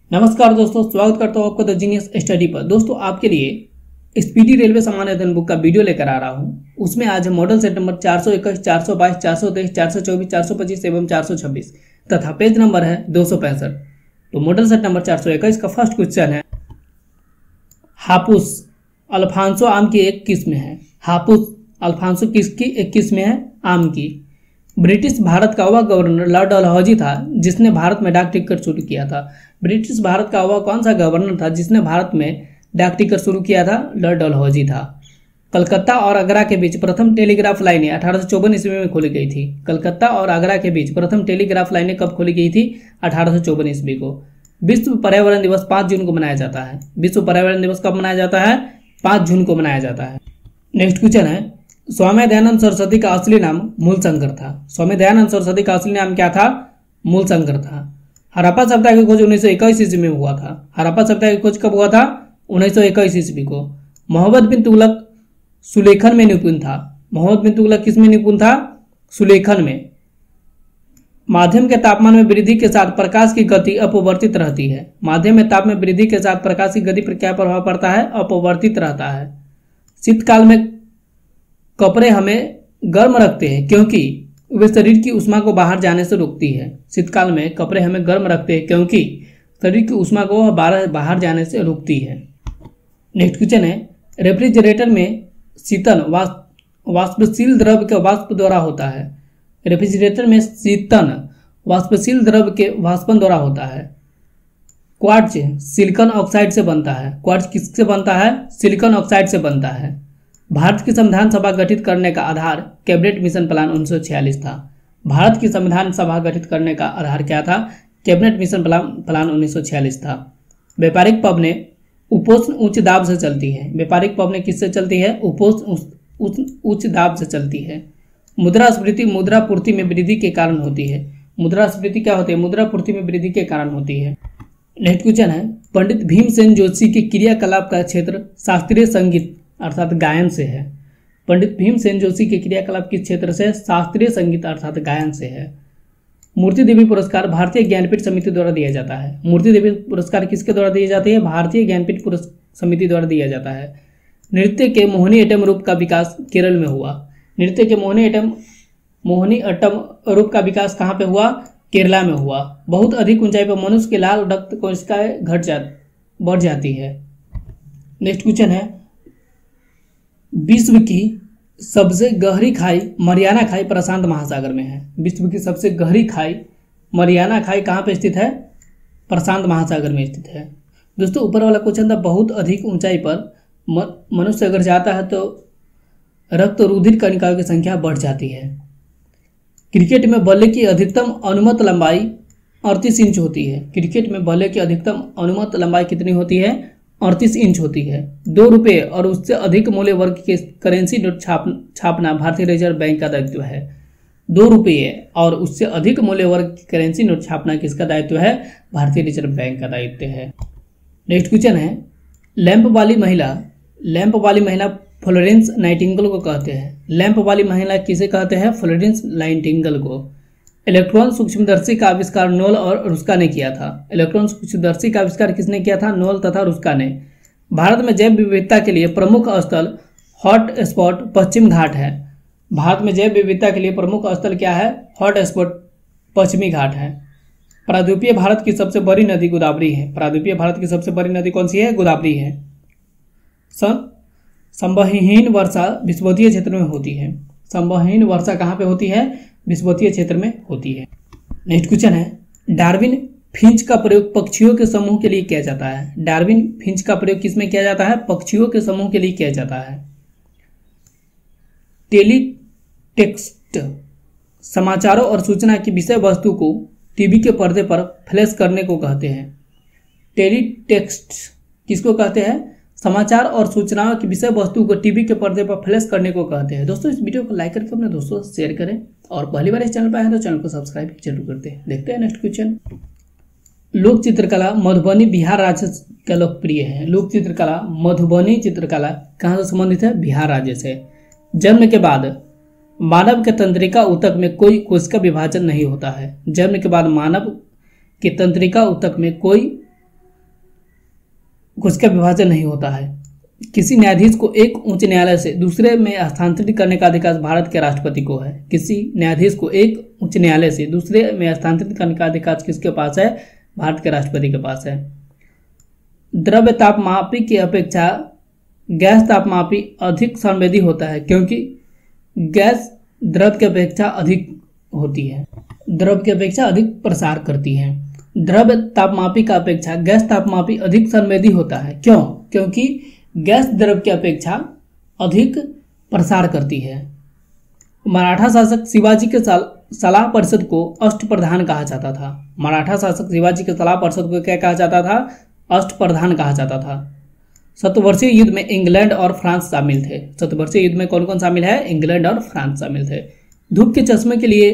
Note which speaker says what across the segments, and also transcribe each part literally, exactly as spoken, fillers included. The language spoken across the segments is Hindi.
Speaker 1: नमस्कार दोस्तों, स्वागत करता हूँ आपको द जीनियस स्टडी पर। दोस्तों आपके लिए स्पीडी रेलवे सामान्य अध्ययन बुक का वीडियो लेकर आ रहा हूँ। उसमें आज है मॉडल सेट नंबर चार सौ इक्कीस, चार सौ बाईस, चार सौ तेईस, चार सौ चौबीस, चार सौ पच्चीस एवं चार सौ छब्बीस तथा पेज नंबर है दो सौ पैंसठ। तो मॉडल सेट नंबर चार सौ इक्कीस का फर्स्ट क्वेश्चन है, हापुस अल्फांसो आम की एक किस्म है। हापुस अल्फांसो किसकी एक किस्म है? आम की। ब्रिटिश भारत का वह गवर्नर लॉर्ड डलहौजी था जिसने भारत में डाक टिकट शुरू किया था। ब्रिटिश भारत का वह कौन सा गवर्नर था जिसने भारत में डाक टिकट शुरू किया था? लॉर्ड डलहौजी था। कलकत्ता और आगरा के बीच प्रथम टेलीग्राफ लाइनें अठारह सौ चौवन ईस्वी में खोली गई थी। कलकत्ता और आगरा के बीच प्रथम टेलीग्राफ लाइनें कब खोली गई थी? अठारह सौ चौवन ईस्वी को। विश्व पर्यावरण दिवस पाँच जून को मनाया जाता है। विश्व पर्यावरण दिवस कब मनाया जाता है? पाँच जून को मनाया जाता है। नेक्स्ट क्वेश्चन है, स्वामी दयानंद सरस्वती का असली नाम मूलशंकर था। स्वामी दयानंद सरस्वती का असली नाम क्या था? मूलशंकर था। हड़प्पा सभ्यता की खोज उन्नीस सौ इक्कीस ईस्वी में हुआ था। हड़प्पा सभ्यता की खोज कब हुआ था? उन्नीस सौ इक्कीस ईस्वी को। मोहम्मद बिन तुगलक सुलेखन में निपुण था। मोहम्मद बिन तुगलक किस में निपुण था? सुलेखन में। माध्यम के तापमान में वृद्धि के साथ प्रकाश की गति अपवर्तित रहती है। माध्यम में ताप में वृद्धि के साथ प्रकाश की गति पर क्या प्रभाव पड़ता है? अपवर्तित रहता है। शीतकाल में कपड़े हमें गर्म रखते हैं क्योंकि वे शरीर की ऊष्मा को बाहर जाने से रोकती है। शीतकाल में कपड़े हमें गर्म रखते हैं क्योंकि शरीर की ऊष्मा को बाहर जाने से रोकती है। नेक्स्ट क्वेश्चन है, रेफ्रिजरेटर में शीतन वाष्पशील द्रव के वाष्प द्वारा होता है। रेफ्रिजरेटर में शीतन वाष्पशील द्रव के वाष्पन द्वारा होता है। क्वार्ट्ज सिलिकॉन ऑक्साइड से बनता है। क्वार्ट्ज किससे बनता है? सिलिकॉन ऑक्साइड से बनता है। भारत की संविधान सभा गठित करने का आधार कैबिनेट मिशन प्लान उन्नीस सौ छियालीस था। भारत की संविधान सभा गठित करने का आधार क्या था? कैबिनेट मिशन प्लान प्लान उन्नीस सौ छियालीस था। व्यापारिक पवनें उपोष्ण उच्च दाब से चलती है। व्यापारिक पवनें किससे चलती है? उपोष्ण उच्च दाब से चलती है। मुद्रास्फीति मुद्रापूर्ति में वृद्धि के कारण होती है। मुद्रास्फीति क्या होती है? मुद्रापूर्ति में वृद्धि के कारण होती है। नेक्स्ट क्वेश्चन है, पंडित भीमसेन जोशी के क्रियाकलाप का क्षेत्र शास्त्रीय संगीत अर्थात गायन से है। पंडित भीमसेन जोशी के क्रियाकलाप किस क्षेत्र से? शास्त्रीय संगीत अर्थात गायन से है। मूर्ति देवी पुरस्कार भारतीय ज्ञानपीठ समिति द्वारा दिया जाता है। मूर्ति देवी पुरस्कार किसके द्वारा दिए जाते हैं? भारतीय ज्ञानपीठ समिति द्वारा दिया जाता है। नृत्य के मोहिनीअट्टम रूप का विकास केरल में हुआ। नृत्य के मोहिनीअट्टम मोहिनीअट्टम रूप का विकास कहाँ पे हुआ? केरला में हुआ। बहुत अधिक ऊंचाई पर मनुष्य के लाल रक्त कोशिकाएं घट जा बढ़ जाती है। नेक्स्ट क्वेश्चन है, विश्व की सबसे गहरी खाई मरियाना खाई प्रशांत महासागर में है। विश्व की सबसे गहरी खाई मरियाना खाई कहाँ पे स्थित है? प्रशांत महासागर में स्थित है। दोस्तों ऊपर वाला क्वेश्चन था, बहुत अधिक ऊंचाई पर मनुष्य अगर जाता है तो रक्त रुधिर कणिकाओं की संख्या बढ़ जाती है। क्रिकेट में बल्ले की अधिकतम अनुमत लंबाई अड़तीस इंच होती है। क्रिकेट में बल्ले की अधिकतम अनुमत लंबाई कितनी होती है? अड़तीस इंच होती है। दो रुपये और उससे अधिक मूल्य वर्ग के करेंसी नोट छाप छापना भारतीय रिजर्व बैंक का दायित्व है। दो रुपये और उससे अधिक मूल्य वर्ग की करेंसी नोट छापना किसका दायित्व है? भारतीय रिजर्व बैंक का दायित्व है। नेक्स्ट क्वेश्चन है, लैंप वाली महिला लैंप वाली महिला फ्लोरेंस नाइटिंगेल को कहते हैं। लैंप वाली महिला किसे कहते हैं? फ्लोरेंस नाइटिंगेल को। इलेक्ट्रॉन सूक्ष्मदर्शी का आविष्कार नोल और रुस्का ने किया था। इलेक्ट्रॉन सूक्ष्मदर्शी का आविष्कार किसने किया था? नोल तथा रुस्का ने। भारत में जैव विविधता के लिए प्रमुख स्थल हॉट स्पॉट पश्चिम घाट है। भारत में जैव विविधता के लिए प्रमुख स्थल क्या है? हॉट स्पॉट पश्चिमी घाट है। प्रायद्वीपीय भारत की सबसे बड़ी नदी गोदावरी है। प्रायद्वीपीय भारत की सबसे बड़ी नदी कौन सी है? गोदावरी है। संवहनहीन वर्षा विषुवतीय क्षेत्र में होती है। संवहनहीन वर्षा कहाँ पे होती है? विषुवतीय क्षेत्र में होती है। नेक्स्ट क्वेश्चन है, डार्विन फिंच का प्रयोग पक्षियों के समूह के लिए किया जाता है। डार्विन फिंच का प्रयोग किसमें किया जाता है? पक्षियों के समूह के लिए किया जाता है। टेलीटेक्स्ट समाचारों और सूचना की विषय वस्तु को टीवी के पर्दे पर फ्लैश करने को कहते हैं। टेलीटेक्स्ट किसको कहते हैं? समाचार और सूचनाओं की विषय वस्तु को टीवी के पर्दे पर फ्लैश करने को कहते हैं। दोस्तों इस वीडियो को लाइक करके अपने दोस्तों से शेयर करें और पहली बार इस चैनल पर आए तो चैनल को सब्सक्राइब जरूर करते हैं। देखते हैं नेक्स्ट क्वेश्चन। लोक चित्रकला मधुबनी बिहार राज्य का लोकप्रिय है। लोक चित्रकला मधुबनी चित्रकला कहाँ से संबंधित है? बिहार राज्य से। जन्म के बाद मानव के तंत्रिका ऊतक में कोई कोशिका विभाजन नहीं होता है। जन्म के बाद मानव के तंत्रिका ऊतक में कोई उसका विभाजन नहीं होता है। किसी न्यायाधीश को एक उच्च न्यायालय से दूसरे में हस्तांतरित करने का अधिकार भारत के राष्ट्रपति को है। किसी न्यायाधीश को एक उच्च न्यायालय से दूसरे में हस्तांतरित करने का अधिकार किसके पास है? भारत के राष्ट्रपति के पास है। द्रव्य तापमापी की अपेक्षा गैस तापमापी अधिक संवेदी होता है क्योंकि गैस द्रव की अपेक्षा अधिक होती है, द्रव की अपेक्षा अधिक प्रसार करती है। द्रव्य तापमापी का अपेक्षा गैस तापमापी अधिक संवेदी होता है। क्यों? क्योंकि गैस द्रव की अपेक्षा अधिक प्रसार करती है। मराठा शासक शिवाजी के सलाह परिषद को अष्टप्रधान कहा जाता था। मराठा शासक शिवाजी के सलाह परिषद को क्या कहा जाता था? अष्टप्रधान कहा जाता था। शतवर्षीय युद्ध में इंग्लैंड और फ्रांस शामिल थे। शतवर्षीय युद्ध में कौन कौन शामिल है? इंग्लैंड और फ्रांस शामिल थे। धूप के चश्मे के लिए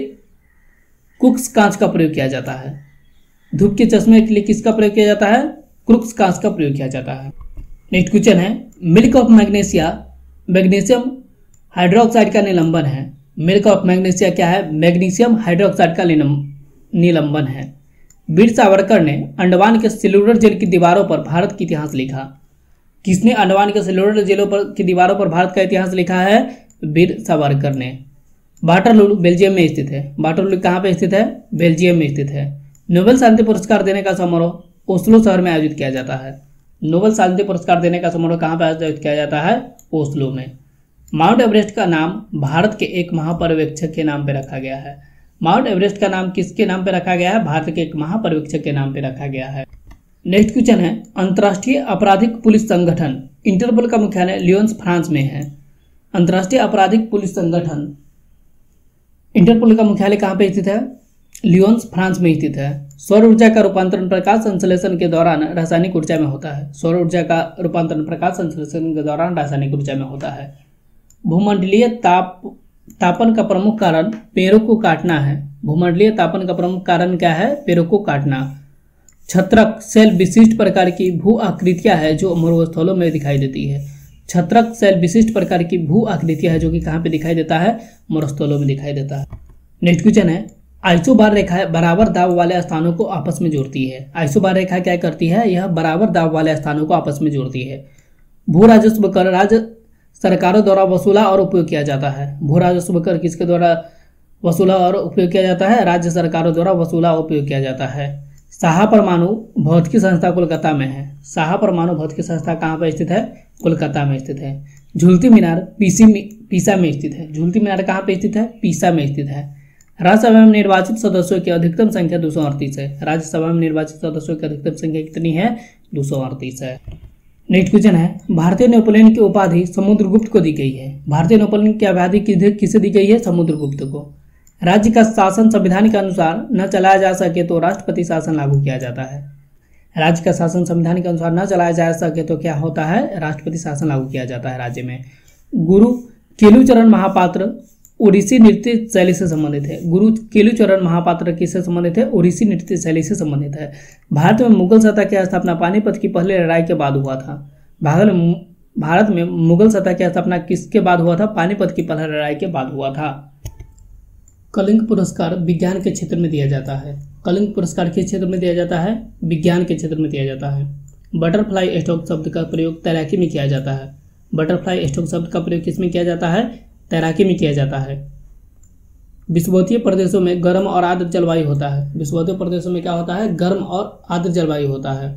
Speaker 1: क्रुक्स कांच का प्रयोग किया जाता है। धूप के चश्मे के लिए किसका प्रयोग किया जाता है? क्रुक्स कांच का प्रयोग किया जाता है। नेक्स्ट क्वेश्चन है, milk of magnesia magnesium hydroxide का निलंबन है। मिल्क ऑफ मैग्नीशिया क्या है? मैग्नीशियम हाइड्रोक्साइड का निलंबन है। वीर सावरकर ने अंडमान के सेल्यूलर जेल की दीवारों पर भारत का इतिहास लिखा। किसने अंडमान के सेल्यूलर जेलों पर की दीवारों पर भारत का इतिहास लिखा है? वीर सावरकर ने। वाटरलू बेल्जियम में स्थित है। वाटरलू कहाँ पे स्थित है? बेल्जियम में स्थित है। नोबेल शांति पुरस्कार देने का समारोह ओस्लो शहर में आयोजित किया जाता है। नोबेल शांति पुरस्कार देने का समारोह कहाँ पर आयोजित किया जाता है? ओस्लो में। माउंट एवरेस्ट का नाम भारत के एक महापर्यवेक्षक के नाम पर रखा गया है। माउंट एवरेस्ट का नाम किसके नाम पर रखा गया है? भारत के एक महापर्यवेक्षक के नाम पर रखा गया है। नेक्स्ट क्वेश्चन है, अंतर्राष्ट्रीय आपराधिक पुलिस संगठन इंटरपोल का मुख्यालय लियोन्स फ्रांस में है। अंतर्राष्ट्रीय आपराधिक पुलिस संगठन इंटरपोल का मुख्यालय कहाँ पे स्थित है? लियोन्स फ्रांस में स्थित है। सौर ऊर्जा का रूपांतरण प्रकाश संश्लेषण के दौरान रासायनिक ऊर्जा में होता है। सौर ऊर्जा का रूपांतरण प्रकाश संश्लेषण के दौरान रासायनिक ऊर्जा में होता है। भूमंडलीय ताप तापन का प्रमुख कारण पेड़ों को काटना है। भूमंडलीय तापन का प्रमुख कारण क्या है? पेड़ों को काटना। छत्रक सेल विशिष्ट प्रकार की भू आकृतियां है जो मरुस्थलों में दिखाई देती है। छत्रक सेल विशिष्ट प्रकार की भू आकृतियां है जो कि कहाँ पे दिखाई देता है? मरुस्थलों में दिखाई देता है। नेक्स्ट क्वेश्चन है, आइसोबार रेखा बराबर दाब वाले स्थानों को आपस में जोड़ती है। आइसोबार रेखा क्या करती है? यह बराबर दाब वाले स्थानों को आपस में जोड़ती है। भू राजस्व कर राज्य सरकारों द्वारा वसूला और उपयोग किया जाता है। भू राजस्व कर किसके द्वारा वसूला और उपयोग किया जाता है? राज्य सरकारों द्वारा वसूला और उपयोग किया जाता है। साहा परमाणु भौतिकी संस्था कोलकाता में है। साहा परमाणु भौतिकी संस्था कहाँ पर स्थित है? कोलकाता में स्थित है। झूलती मीनार पीसी में पीसा में स्थित है। झूलती मीनार कहाँ पे स्थित है? पीसा में स्थित है। राज्यसभा में निर्वाचित सदस्यों की अधिकतम संख्या दो सौ अड़तीस है। राज्यसभा में निर्वाचित सदस्यों की अधिकतम संख्या कितनी है? दो सौ अड़तीस है। नेक्स्ट क्वेश्चन है, भारतीय नेपोलियन की उपाधि समुद्रगुप्त को दी गई है। भारतीय नेपोलियन की उपाधि किसे दी गई है? समुद्रगुप्त को। राज्य का शासन संविधान के अनुसार न चलाया जा सके तो राष्ट्रपति शासन लागू किया जाता है। राज्य का शासन संविधान के अनुसार न चलाया जा सके तो क्या होता है? राष्ट्रपति शासन लागू किया जाता है राज्य में। गुरु केलुचरण महापात्र ओडिसी नृत्य शैली से संबंधित है। गुरु केलुचरण महापात्र किससे संबंधित है? ओडिसी नृत्य शैली से संबंधित है। भारत में मुगल सत्ता की स्थापना पानीपत की पहली लड़ाई के बाद हुआ था। भारत में भारत में मुगल सत्ता की स्थापना किसके बाद हुआ था? पानीपत की पहली लड़ाई के बाद हुआ था। कलिंग पुरस्कार विज्ञान के क्षेत्र में दिया जाता है। कलिंग पुरस्कार किस क्षेत्र में दिया जाता है? विज्ञान के क्षेत्र में दिया जाता है। बटरफ्लाई स्ट्रोक शब्द का प्रयोग तैराकी में किया जाता है। बटरफ्लाई स्ट्रोक शब्द का प्रयोग किस में किया जाता है? तैराकी में किया जाता है। विषुवतीय प्रदेशों में गर्म और आर्द्र जलवायु होता है। विषुवतीय प्रदेशों में क्या होता है? गर्म और आर्द्र जलवायु होता है।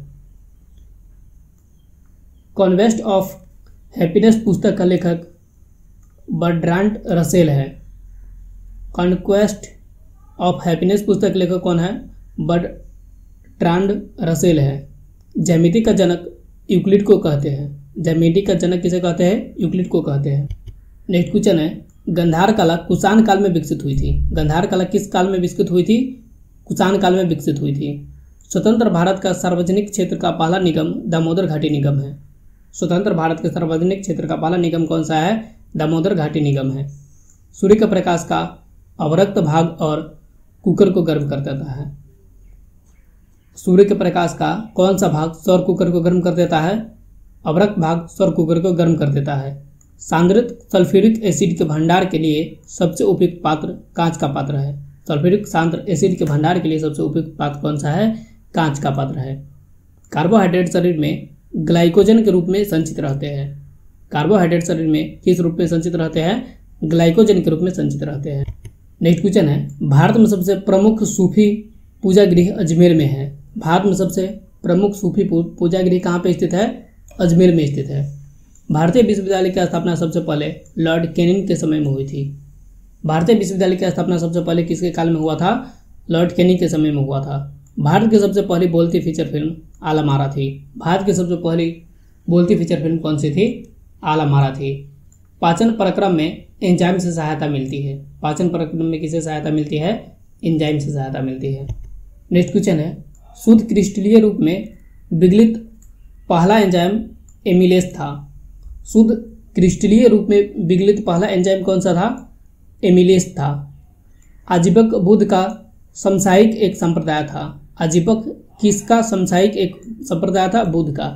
Speaker 1: कॉन्वेस्ट ऑफ हैप्पीनेस पुस्तक का लेखक बर्ट्रांड रसेल है। कॉन्क्वेस्ट ऑफ हैप्पीनेस पुस्तक के लेखक कौन है? बर्ट्रांड रसेल है। ज्यामिति का जनक यूक्लिड को कहते हैं। ज्यामिति का जनक किसे कहते हैं? यूक्लिड को कहते हैं। नेक्स्ट क्वेश्चन है, गंधार कला कुषाण काल में विकसित हुई थी। गंधार कला किस काल में विकसित हुई थी? कुषाण काल में विकसित हुई थी। स्वतंत्र भारत का सार्वजनिक क्षेत्र का पहला निगम दामोदर घाटी निगम है। स्वतंत्र भारत के सार्वजनिक क्षेत्र का पहला निगम कौन सा है? दामोदर घाटी निगम है। सूर्य के प्रकाश का अवरक्त भाग और कुकर को गर्म कर देता है। सूर्य के प्रकाश का कौन सा भाग सौर कुकर को गर्म कर देता है? अवरक्त भाग सौर कुकर को गर्म कर देता है। सांद्रित सल्फ्यूरिक एसिड के भंडार के लिए सबसे उपयुक्त पात्र कांच का पात्र है। सल्फ्यूरिक सांद्र एसिड के भंडार के लिए सबसे उपयुक्त पात्र कौन सा है? कांच का पात्र है। कार्बोहाइड्रेट शरीर में ग्लाइकोजन के रूप में संचित रहते हैं। कार्बोहाइड्रेट शरीर में किस रूप में संचित रहते हैं? ग्लाइकोजन के रूप में संचित रहते हैं। नेक्स्ट क्वेश्चन है, भारत में सबसे प्रमुख सूफी पूजा गृह अजमेर में है। भारत में सबसे प्रमुख सूफी पूजा गृह कहाँ पे स्थित है? अजमेर में स्थित है। भारतीय विश्वविद्यालय की स्थापना सबसे पहले लॉर्ड कैनिंग के समय में हुई थी। भारतीय विश्वविद्यालय की स्थापना सबसे पहले किसके काल में हुआ था? लॉर्ड कैनिंग के समय में हुआ था। भारत की सबसे पहली बोलती फीचर फिल्म आलमारा थी। भारत की सबसे पहली बोलती फीचर फिल्म कौन सी थी? आलमारा थी। पाचन प्रक्रम में एंजाइम से सहायता मिलती है। पाचन प्रक्रम में किसे सहायता मिलती है? एंजाइम से सहायता मिलती है। नेक्स्ट क्वेश्चन है, शुद्ध क्रिस्टलीय रूप में विगलित पहला एंजाइम एमिलेज था। शुद्ध क्रिस्टलीय रूप में विगलित पहला एंजाइम कौन सा था? एमिलेज था। आजीवक बुद्ध का समसायिक एक संप्रदाय था। आजीवक किसका समसायिक एक संप्रदाय था? बुद्ध का।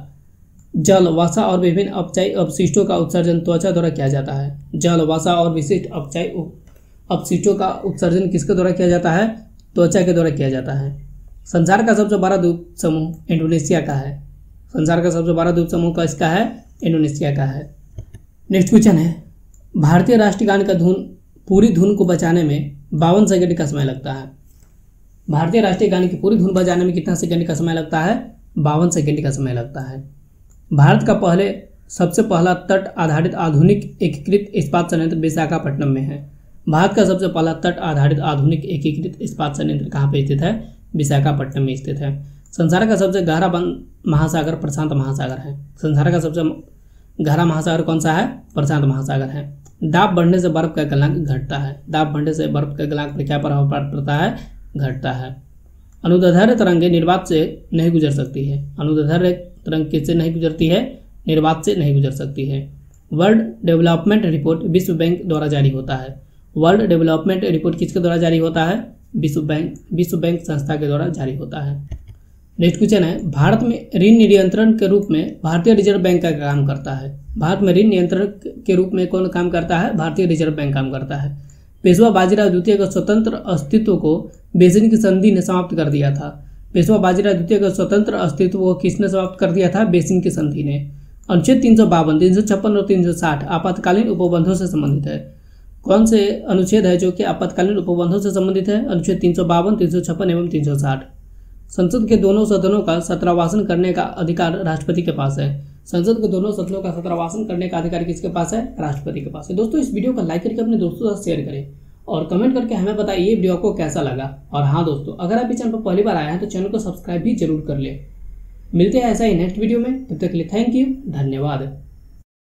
Speaker 1: जल, वसा और विभिन्न अपचायी अपशिष्टों का उत्सर्जन त्वचा द्वारा किया जाता है। जल, वसा और विशिष्ट अपचायी अपशिष्टों का उत्सर्जन किसके द्वारा किया जाता है? त्वचा के द्वारा किया जाता है। संसार का सबसे बड़ा द्वीप समूह इंडोनेशिया का है। संसार का सबसे बड़ा द्वीप समूह का इसका है? इंडोनेशिया का है। नेक्स्ट क्वेश्चन है, भारतीय राष्ट्रीय गान का धुन पूरी धुन को बजाने में बावन सेकंड का समय लगता है। भारतीय राष्ट्रीय गान की पूरी धुन बजाने में कितना सेकंड का समय लगता है? बावन सेकंड का समय लगता है। भारत का पहले सबसे पहला तट आधारित आधुनिक एकीकृत इस्पात संयंत्र विशाखापट्टनम में है। भारत का सबसे पहला तट आधारित आधुनिक एकीकृत इस्पात संयंत्र कहाँ पे स्थित है? विशाखापट्टनम में स्थित है। संसार का सबसे गहरा बंद महासागर प्रशांत महासागर है। संसार का सबसे गहरा महासागर कौन सा है? प्रशांत महासागर है। दाब बढ़ने से बर्फ का गलनांक घटता है। दाब बढ़ने से बर्फ का गलनांक पर क्या प्रभाव पड़ता है? घटता है। अनुदैर्ध्य तरंगें निर्वात से नहीं गुजर सकती है। अनुदैर्ध्य तरंग किससे नहीं गुजरती है? निर्वात से नहीं गुजर सकती है। वर्ल्ड डेवलपमेंट रिपोर्ट विश्व बैंक द्वारा जारी होता है। वर्ल्ड डेवलपमेंट रिपोर्ट किसके द्वारा जारी होता है? विश्व बैंक विश्व बैंक संस्था के द्वारा जारी होता है। नेक्स्ट क्वेश्चन है, भारत में ऋण नियंत्रण के रूप में भारतीय रिजर्व बैंक का काम करता है। भारत में ऋण नियंत्रण के रूप में कौन काम करता है? भारतीय रिजर्व बैंक काम करता है। पेशवा बाजीराव द्वितीय का स्वतंत्र अस्तित्व को बेसिन की संधि ने समाप्त कर दिया था। पेशवा बाजीराव द्वितीय का स्वतंत्र अस्तित्व को किसने समाप्त कर दिया था? बेसिन की संधि ने। अनुच्छेद तीन सौ बावन तीन सौ छप्पन और तीन सौ साठ आपातकालीन उपबंधों से संबंधित है। कौन से अनुच्छेद है जो कि आपातकालीन उपबंधों से संबंधित है? अनुच्छेद तीन सौ बावन तीन सौ छप्पन एवं तीन सौ साठ। संसद के दोनों सदनों का सत्रावासन करने का अधिकार राष्ट्रपति के पास है। संसद के दोनों सदनों का सत्रावासन करने का अधिकार किसके पास है? राष्ट्रपति के पास है। दोस्तों, इस वीडियो को लाइक करके अपने दोस्तों के साथ शेयर करें और कमेंट करके हमें बताइए ये वीडियो आपको कैसा लगा। और हाँ दोस्तों, अगर आप इस चैनल पर पहली बार आए हैं तो चैनल को सब्सक्राइब भी जरूर कर ले। मिलते हैं ऐसा ही नेक्स्ट वीडियो में, तब तक के लिए थैंक यू, धन्यवाद।